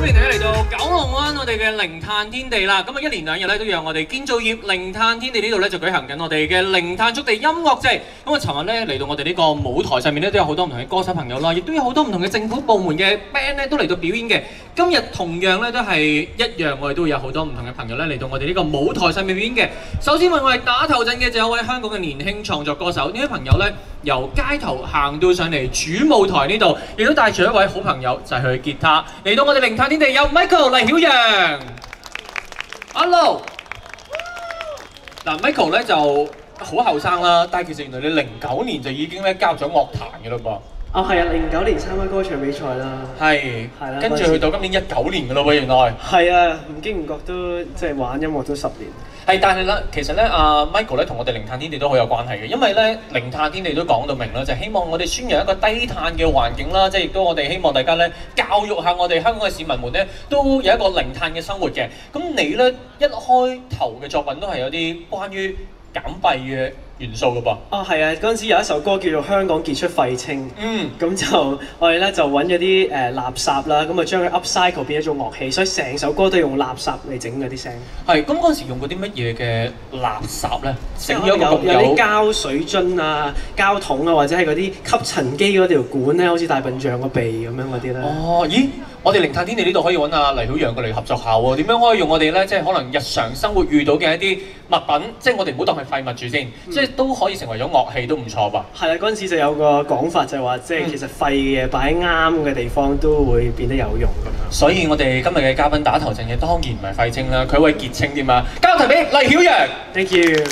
歡迎大家嚟到九龍灣我哋嘅零碳天地啦！咁啊，一連兩日咧都有我哋建造業零碳天地呢度咧就舉行緊我哋嘅零碳築地音樂節。咁啊，尋日咧嚟到我哋呢個舞台上面咧都有好多唔同嘅歌手朋友啦，亦都有好多唔同嘅政府部門嘅 band 咧都嚟到表演嘅。今日同樣咧都係一樣，我哋都會有好多唔同嘅朋友咧嚟到我哋呢個舞台上面表演嘅。首先為我哋打頭陣嘅就有位香港嘅年輕創作歌手，呢位朋友咧由街頭行到上嚟主舞台呢度，亦都帶住一位好朋友就係佢嘅吉他嚟到我哋零碳天地，有 Michael 黎曉陽 ，Hello。嗱 Michael 咧就好後生啦，但係其實原來你09年就已經咧加入咗樂壇嘅嘞噃。 哦，係啊，09年參加歌唱比賽啦。 係。 係啦。 跟住去到今年19年嘅嘞喎，原來。 係啊，唔經唔覺都即係玩音樂都10年。 係，但係咧，其實咧，阿 Michael 咧同我哋零碳天地都好有關係嘅，因為咧零碳天地都講到明啦，就係希望我哋宣揚一個低碳嘅環境啦，即係亦都我哋希望大家咧教育下我哋香港嘅市民們咧，都有一個零碳嘅生活嘅。咁你咧一開頭嘅作品都係有啲關於減廢嘅元素嘅噃。 哦，係啊，嗰陣時有一首歌叫做《香港傑出廢青》。咁就我哋咧就揾咗啲垃圾啦，咁啊將佢 upcycle 變咗做樂器，所以成首歌都用垃圾嚟整嗰啲聲。 係，咁嗰陣時用過啲乜嘢嘅垃圾咧？整咗有啲膠水樽啊、膠桶啊，或者係嗰啲吸塵機嗰條管咧，好似大笨象個鼻咁樣嗰啲咧。 哦，咦？我哋零碳天地呢度可以揾阿黎曉陽過嚟合作下喎，點樣可以用我哋咧，即係可能日常生活遇到嘅一啲物品，即係我哋唔好當係廢物住先，即係都可以成為咗樂器都唔錯吧？ 係啊，嗰陣時就有個講法就係話，即係其實廢嘅擺喺啱嘅地方都會變得有用咁樣。 所以我哋今日嘅嘉賓打頭陣嘅當然唔係廢青啦，佢係位傑青添啊！交頭俾黎曉陽 ，Thank you。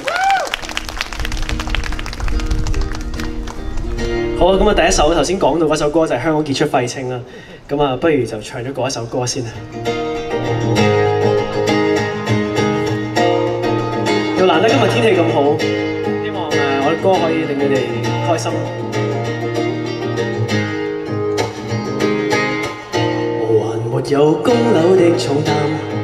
好啊，咁啊第一首頭先講到嗰首歌就係香港傑出廢青啦，咁啊不如就唱咗嗰一首歌先啦。又難得今日天氣咁好，希望我啲歌可以令你哋開心。還沒有供樓的重擔，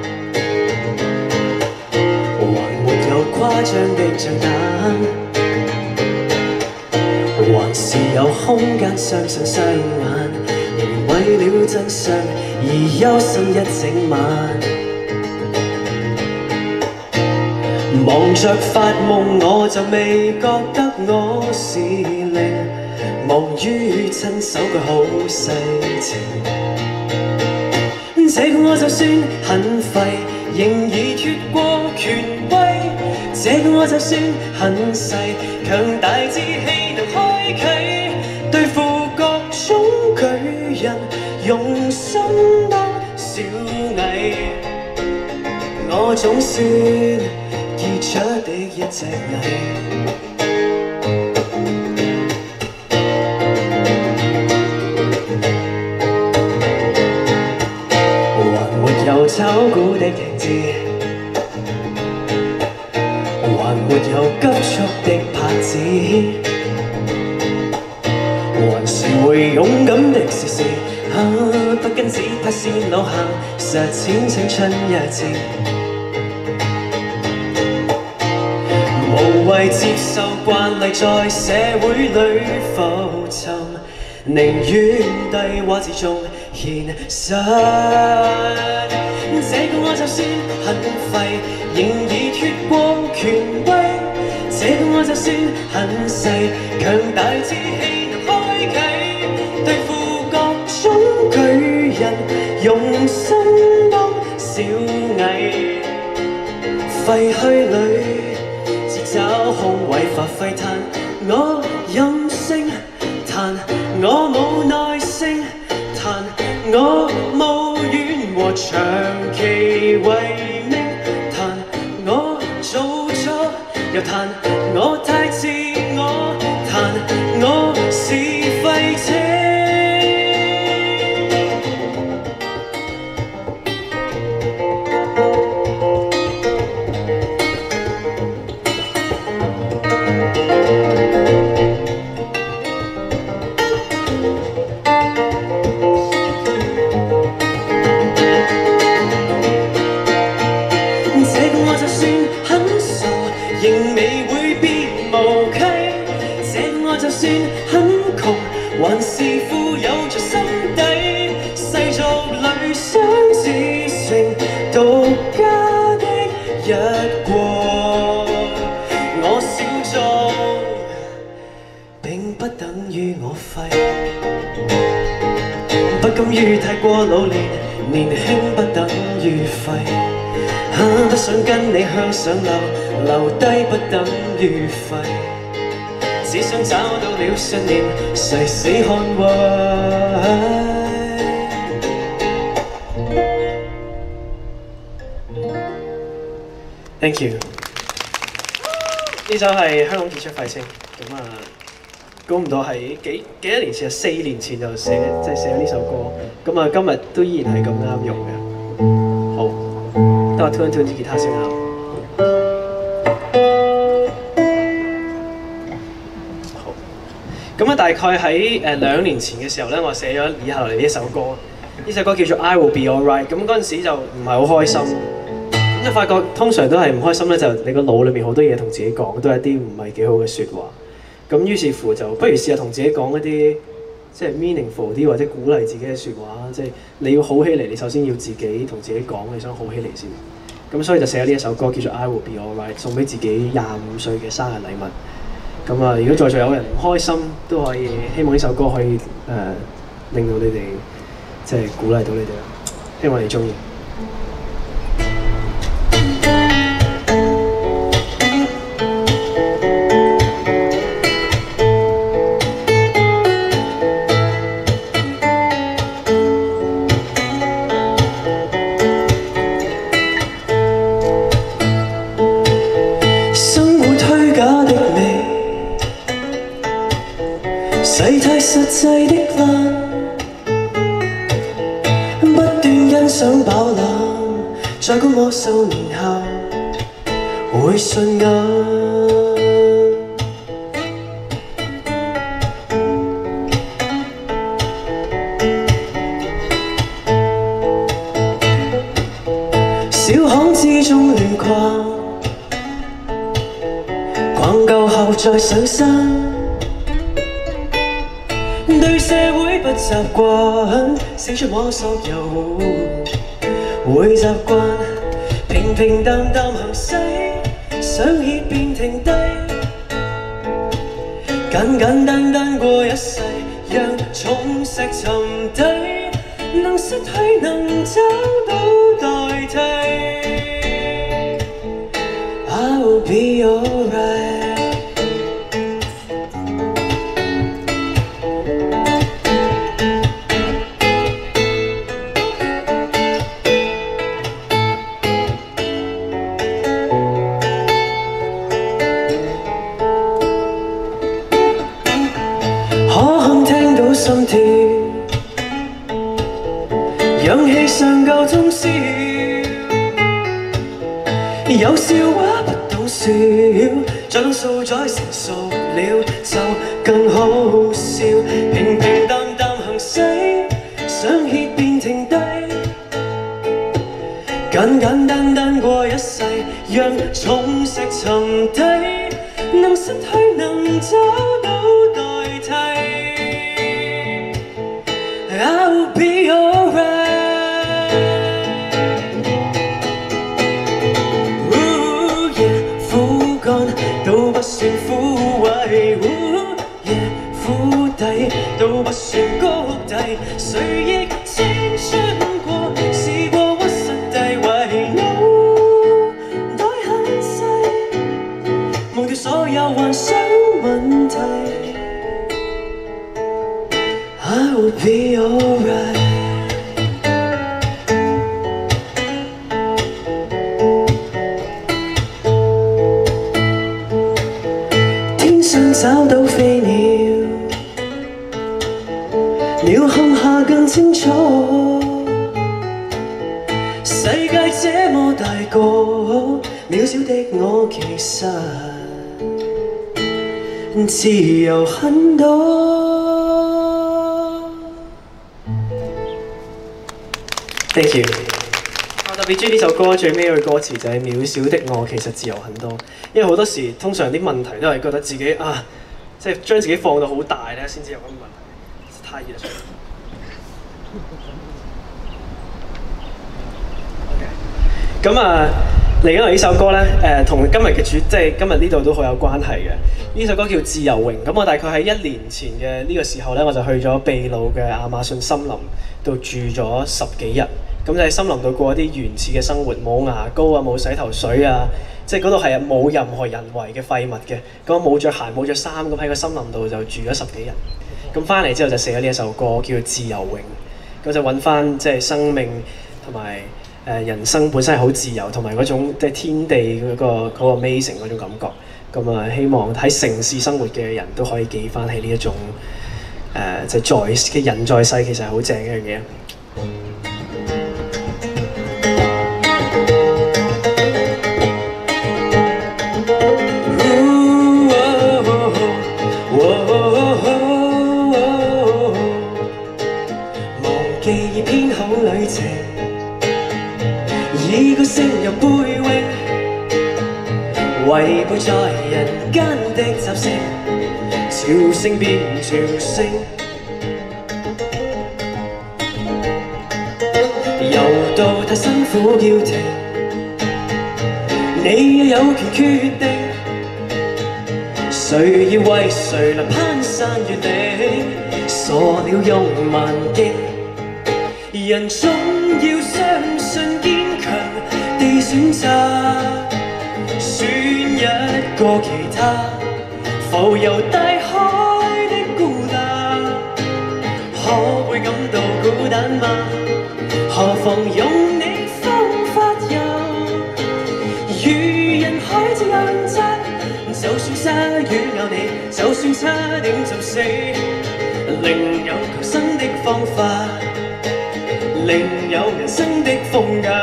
還沒有誇張的賬單。還是有空間相信雙眼，仍為了真相而憂心一整晚。忙着發夢，我就未覺得我是零，忙於親手嘅好細情。這個我就算很廢，仍已脫過權威。這個我就算很細，強大志氣能開啟，對付各種巨人，用心當小蟻。我總算傑出的一隻蟻。有炒股的停滯，還沒有急速的拍子，還是會勇敢的試試，不跟只拍線路行，實踐青春一次。無謂接受慣例在社會裏浮沉，寧願低窪之中獻身。這個我就算很廢，仍已脫過權威。這個我就算很細，強大志氣能開啟，對付各種巨人，用心當小蟻。廢墟裏自找空位發揮嘆，我任性彈，我冇耐性彈，我無怨和長期為命彈，我做錯又彈，我太自我彈，我是廢青。還是富有着心底，世俗裏相不甘於太過老練，年輕不等於廢。不想跟你向上流，留低不等於廢。只想找到了信念，誓死捍衛。Thank you。呢首係香港傑出廢青，咁估唔到係幾多年前，4年前就寫咗呢首歌，咁今日都依然係咁啱用嘅。好，等我 tune 啲吉他先啊。好，咁大概喺2年前嘅時候咧，我寫咗以下落嚟呢一首歌。呢首歌叫做《I Will Be Alright》，咁嗰陣時就唔係好開心。就發覺通常都係唔開心咧，就你個腦裏面好多嘢同自己講，都係一啲唔係幾好嘅説話。咁於是乎就不如試下同自己講一啲即係 meaningful 啲或者鼓勵自己嘅説話。即係你要好起嚟，你首先要自己同自己講你想好起嚟先。咁所以就寫咗呢一首歌叫做《I Will Be Alright》，送俾自己25歲嘅生日禮物。咁如果在座有人唔開心，都可以希望呢首歌可以令到你哋即係鼓勵到你哋啦。希望你中意。世態實際的爛，不斷欣賞飽覽，再觀我數年後會順眼。小巷之中亂逛，逛夠後再上山。對社會不習慣，四出摸索又會習慣，平平淡淡行駛，想歇便停低，簡簡單單過一世，讓重石沉底，能失去能找到代替。I will be alright。心跳，氧氣尚夠通宵，有笑話不懂笑，再當數載成熟了就更好笑。平平淡淡行駛，想歇便停低，簡簡單單過一世，讓重石沉底，能失去能找到代替。I'll be alright。苦幹都不算枯萎，苦底都不算谷底，誰亦青春過，試過屈實地為腦袋很細，忘掉所有幻想問題。I will be alright。天上找到飛鳥，鳥瞰下更清楚。世界這麼大個，渺小的我其實自由很多。Thank you。我特別中意呢首歌最尾嘅歌詞就係渺小的我其實自由很多，因為好多時通常啲問題都係覺得自己即係將自己放到好大咧，先至有咁嘅問題。太熱啦！咁嚟緊呢首歌咧，同今日嘅即係今日呢度都好有關係嘅。呢首歌叫《自由泳》，咁我大概喺1年前嘅呢個時候咧，我就去咗秘魯嘅亞馬遜森林度住咗10幾日。咁就喺森林度過一啲原始嘅生活，冇牙膏啊，冇洗頭水啊，即係嗰度係冇任何人為嘅廢物嘅。咁我冇着鞋冇着衫，咁喺個森林度就住咗10幾日。咁翻嚟之後就寫咗呢一首歌叫《自由泳》，咁就揾翻即係生命同埋人生本身係好自由，同埋嗰種即係天地嗰個 amazing 嗰種感覺。咁啊，希望喺城市生活嘅人都可以記翻起呢一種即係嘅人在世其實係好正嘅一樣嘢。忘記已編好旅程，以個聲入背泳，違背在人間的習性，潮聲變潮聲，游到太辛苦叫停，你也有權決定，誰要為誰來攀山越嶺，傻了用萬徑，人總要相信堅強地選擇，選一個其他，浮游大海的孤單，可會感到孤單嗎？何妨用你方法游，如人海這樣窄，就算鯊魚咬你，就算差點就死，另有求生的方法，另有人生的風格。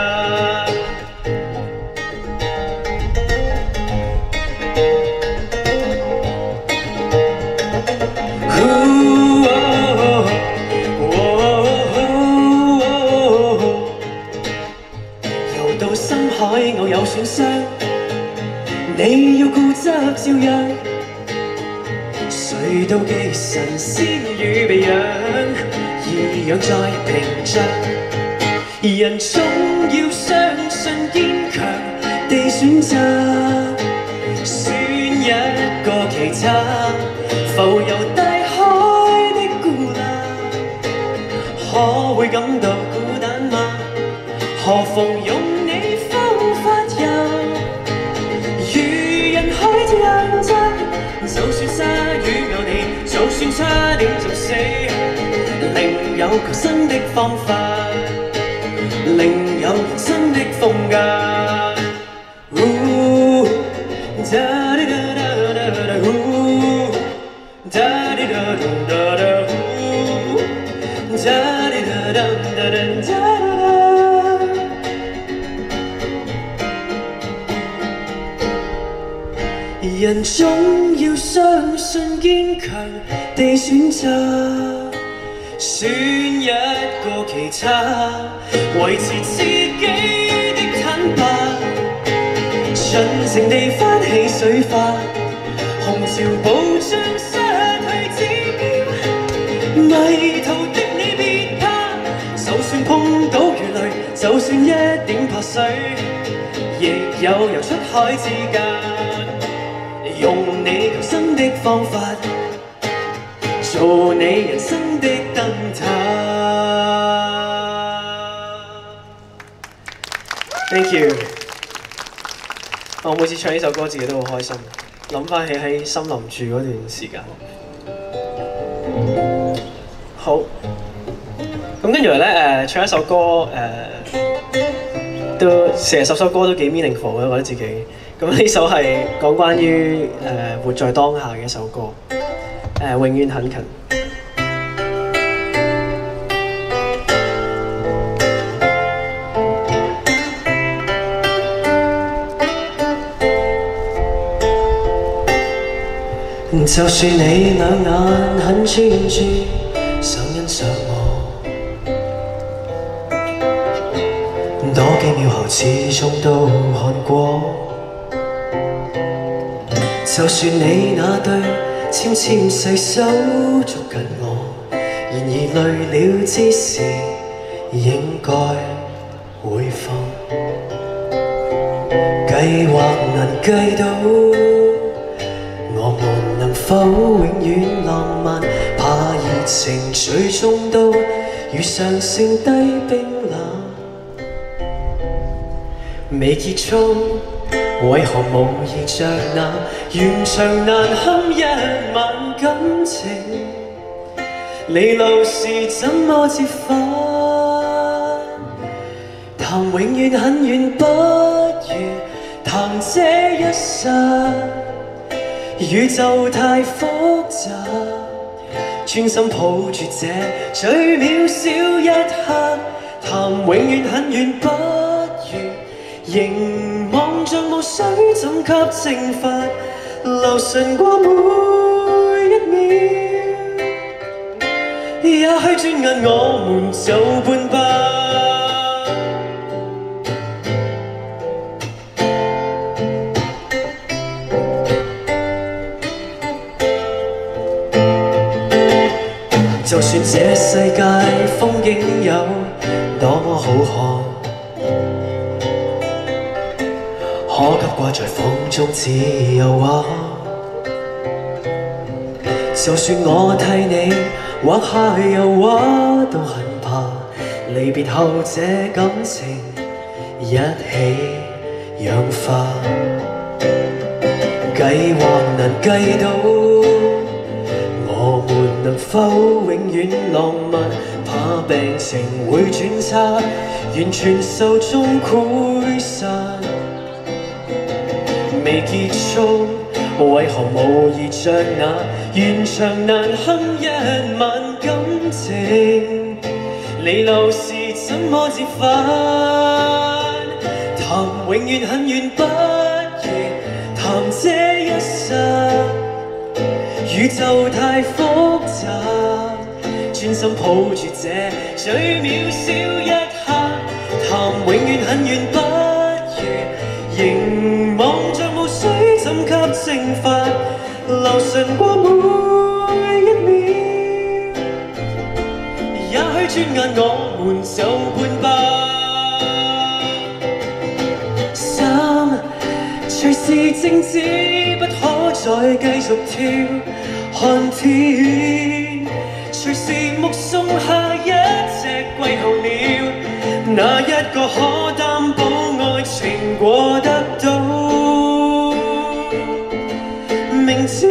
游到深海我有損傷，你要固執照樣，誰妒忌神仙與被養，異樣在屏障，人總要相信堅強地選擇，選一個其他，浮游大海的孤單，可會感到孤單嗎？何妨用你方法游，如人海這樣窄，就算鯊魚咬你，就算差點就死，另有求生的方法，另有人生的風格。人總要相信堅強地選擇，選一個其他，維持自己的坦白，盡情地翻起水花，紅潮暴漲失去指標，迷途的你別怕，就算碰到魚類，就算一點怕水，亦有游出海資格。用你求生的方法，做你人生的燈塔。Thank you。我每次唱呢首歌，自己都好開心，諗翻起喺森林住嗰段時間。好，咁跟住嚟咧，唱一首歌，都成10首歌都幾 meaningful 嘅，我覺得自己。咁呢首係講關於活在當下嘅一首歌，永遠很近。就算你兩眼很專注，想欣賞我，多幾秒後始終都看過。就算你那對纖纖細手捉緊我，然而累了之時應該會放。 計劃能計到，我們能否永遠浪漫？怕熱情最終都遇上剩低冰冷。未結束，為何無意着那完場難堪一晚感情？離路時怎麼折返？談永遠很遠，不如談這一剎。宇宙太複雜，專心抱住這最渺小一刻。談永遠很遠，不如凝望像霧水怎給蒸發，流順過每一秒。也許轉眼我們就半百。就算這世界風景有多麼好看，可給掛在風中自由畫。就算我替你畫下油畫，都很怕離別後這感情一起氧化。計劃能計到，我們能否永遠浪漫？怕病情會轉差，完全受眾潰散。未結束，為何無意着那完場難堪一晚感情？離流時怎麼折返？談永遠很遠，不如談這一剎。宇宙太複雜，專心抱住這最渺小一刻。談永遠很遠，不如凝望像霧水怎給蒸發，流順過每一秒。也許轉眼我們就半百。心隨時靜止，不可再繼續跳。看天，隨時目送下一隻季候鳥，哪一個可擔保愛情過得到？明知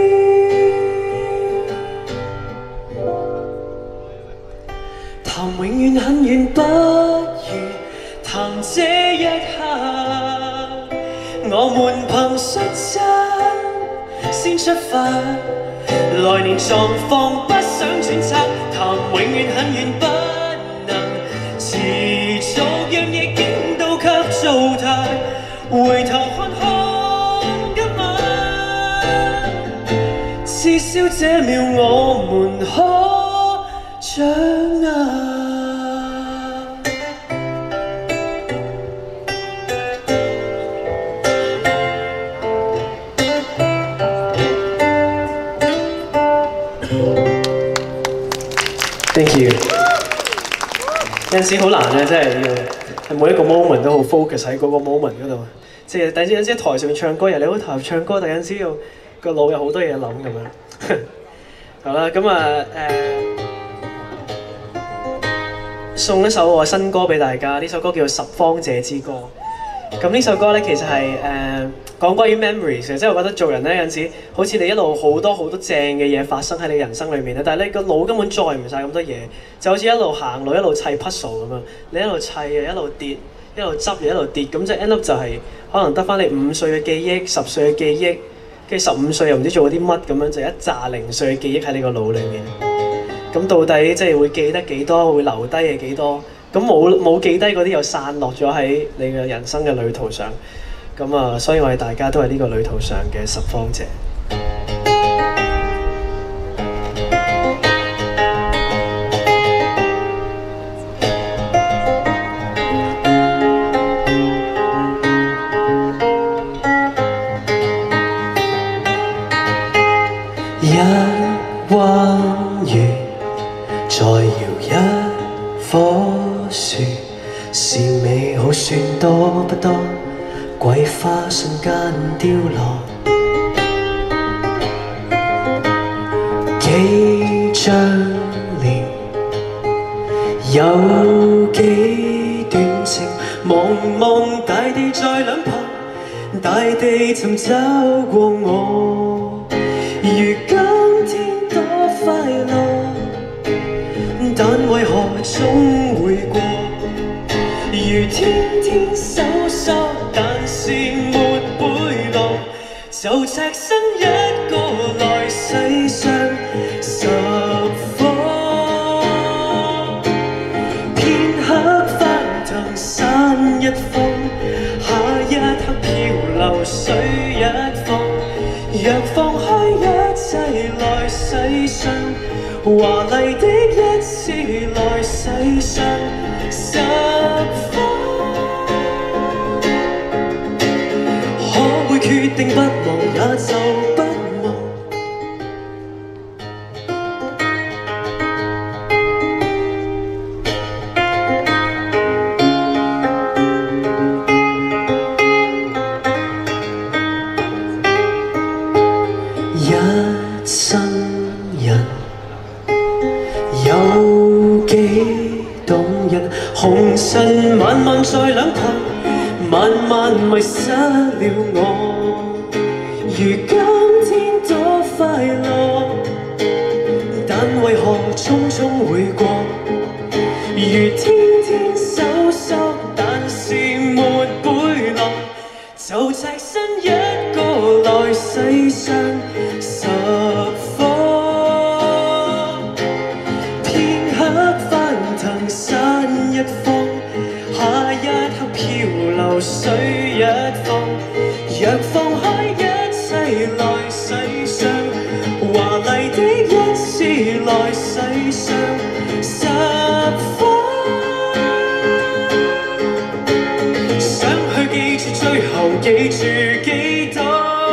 談永遠很遠，不如談這一刻。我們憑率真先出發。來年狀況不想揣測，談永遠很遠，不能持續讓逆境都給糟蹋。回頭看看今晚，至少這秒我們可掌握。Thank you。有陣時好難嘅，真係要每一個 moment 都好 focus 喺嗰個 moment 嗰度。即係有陣時喺台上面唱歌，人哋好投入唱歌，但有陣時要個腦有好多嘢諗咁樣。好啦，咁送一首我新歌俾大家，呢首歌叫做《十方姐之歌》。咁呢首歌咧，其實係講關於 memories 嘅，即係我覺得做人咧有陣時，好似你一路好多正嘅嘢發生喺你人生裏面咧，但係你個腦根本載唔晒咁多嘢，就好似一路行路一路砌 puzzle 咁樣，你一路砌啊，一路跌，一路執嘢一路跌，咁即係 end up 就係可能得翻你5歲嘅記憶、10歲嘅記憶，跟住15歲又唔知做咗啲乜咁樣，就一紮零歲嘅記憶喺你個腦裏面。咁到底即係會記得幾多，會留低嘅幾多？咁冇記低嗰啲又散落咗喺你嘅人生嘅旅途上。咁所以我哋大家都係呢個旅途上嘅拾荒者。一彎月再搖一棵樹，是美好算多不多？ 桂花瞬間凋落，幾張臉，有幾段情，茫茫大地在兩旁，大地尋找過我，如今天多快樂，但為何總會過？如天天搜索，但是沒背囊，就隻身一個來世上十方。片刻翻騰散一方，下一刻漂流水一方。若放開一切來世上，華麗的一次來世上十方。可會決定不忘也就不忘。一生人有幾動人，紅塵漫漫在兩旁，慢慢迷失了我。如今天多快樂，但為何匆匆會過？如天天搜索，但是沒背囊，就隻身一個來世上十方。片刻翻騰散一方，下一刻漂流水一方。若放開一切來世上，華麗的一次來世上十方。想去記住最後記住幾多，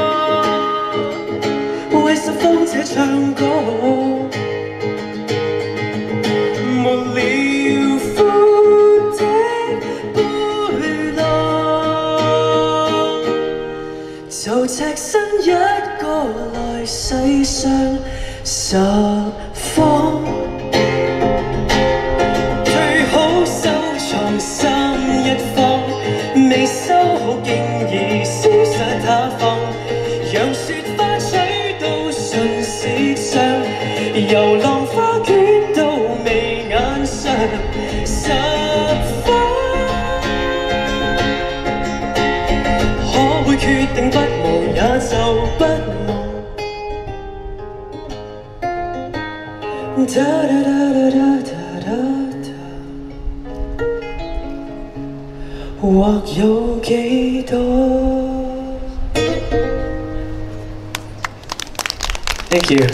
為十方者唱歌。就隻身一個來世上十方，最好收藏心一方，未收好竟已消失他方，讓雪花吹到唇舌上，由浪花捲到眉眼上十方。可會決定不忘也就不忘。da da da da da da da， 或有幾多 ？Thank you。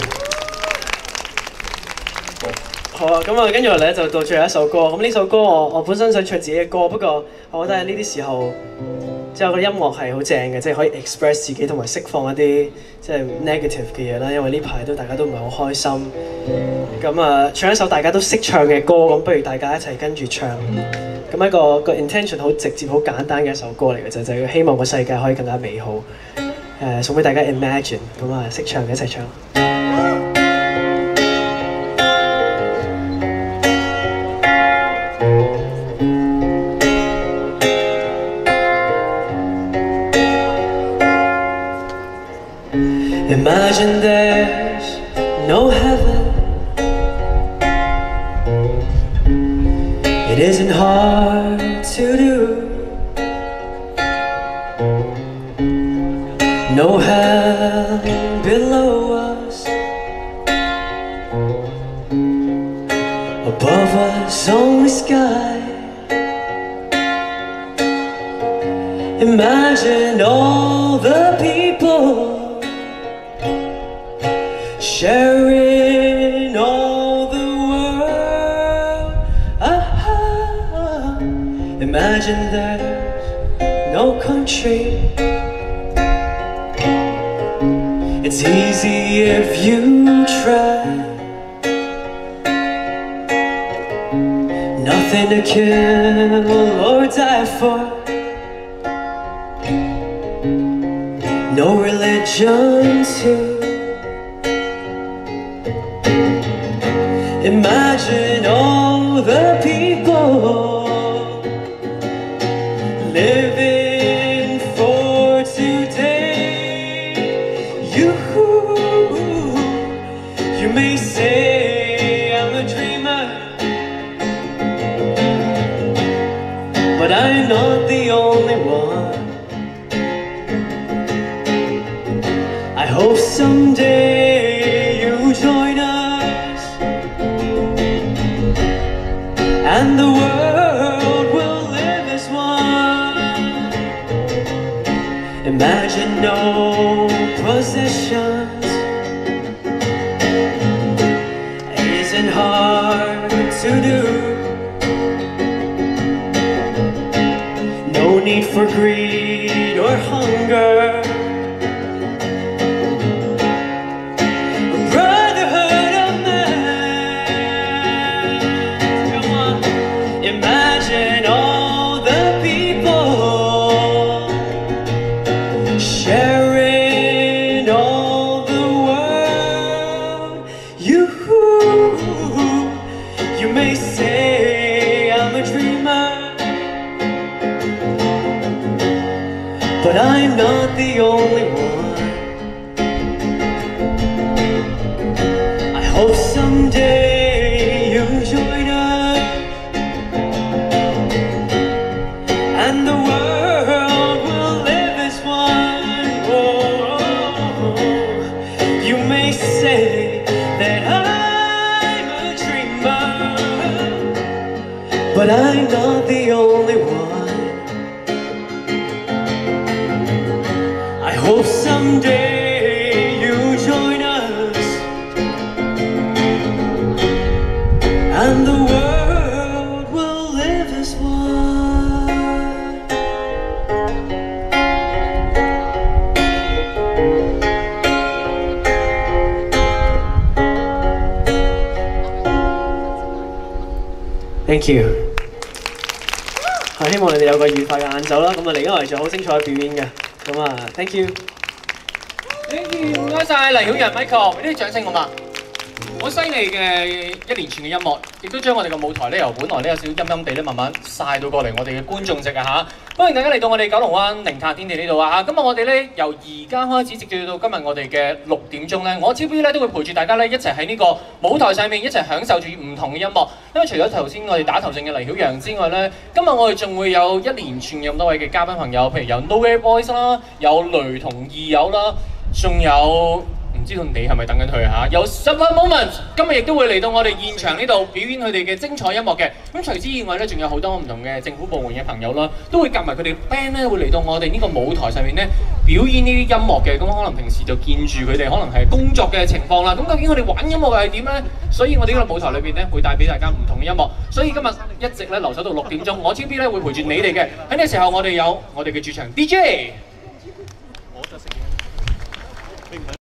好啊，咁啊，跟住落嚟咧就到最後一首歌。咁呢首歌我本身想唱自己嘅歌，不過我覺得喺呢啲時候，即係我覺得音樂係好正嘅，即係可以 express 自己同埋釋放一啲即係 negative 嘅嘢啦。因為呢排大家都唔係好開心，咁啊唱一首大家都識唱嘅歌，咁不如大家一齊跟住唱。咁一個 intention 好直接、好簡單嘅一首歌嚟嘅啫，就係希望個世界可以更加美好。送俾大家 Imagine， 咁啊識唱嘅一齊唱。Imagine there's no heaven. It isn't hard to do. No hell below us. Above us only sky. Imagine all the people sharing all the world. Imagine there's no country. It's easy if you try. Nothing to kill or die for. no religion too. Imagine all the people living for today. You may say I'm a dreamer, but I'm not the only one. I hope someday you join us, and the world will live as one. Imagine no possessions, isn't hard to do. No need for greed or hunger, brotherhood of man. Come on. Imagine all the people sharing all the world. You may say I'm a dreamer, but I'm not the only one. I hope someday you'll join us, and the world will live as one. Oh, you may say that I'm a dreamer, but I'm not the only one. I hope someday you join us, and the world will live as one. Thank you。希望你哋有個愉快嘅晏晝啦。咁啊，嚟緊我哋仲有好精彩嘅表演嘅。咁啊 ，thank you。Thank you， 唔該晒黎曉陽 Michael， 俾啲掌聲好嘛？好犀利嘅一連串嘅音樂，亦都將我哋嘅舞台咧由本來咧有少少陰陰地咧，慢慢曬到過嚟我哋嘅觀眾席啊嚇！歡迎大家嚟到我哋九龍灣零碳天地呢度啊嚇！咁啊，我哋咧由而家開始，直至到今日我哋嘅6點鐘咧，我超 B 咧都會陪住大家咧一齊喺呢個舞台上面一齊享受住唔同嘅音樂。因為除咗頭先我哋打頭陣嘅黎曉陽之外咧，今日我哋仲會有一連串咁多位嘅嘉賓朋友，譬如有 Nowhere Boys 啦，有雷同義友啦，仲有。唔知道你係咪等緊佢嚇？有 Super Moment 今日亦都會嚟到我哋現場呢度表演佢哋嘅精彩音樂嘅。咁除此以外咧，仲有好多唔同嘅政府部門嘅朋友啦，都會夾埋佢哋 band 咧，會嚟到我哋呢個舞台上面咧表演呢啲音樂嘅。咁可能平時就見住佢哋可能係工作嘅情況啦。咁究竟佢哋玩音樂係點咧？所以我哋呢個舞台裏邊咧會帶俾大家唔同嘅音樂。所以今日一直咧留守到6點鐘，我 超 B 咧會陪住你哋嘅。喺呢個時候我哋有我哋嘅駐場 DJ。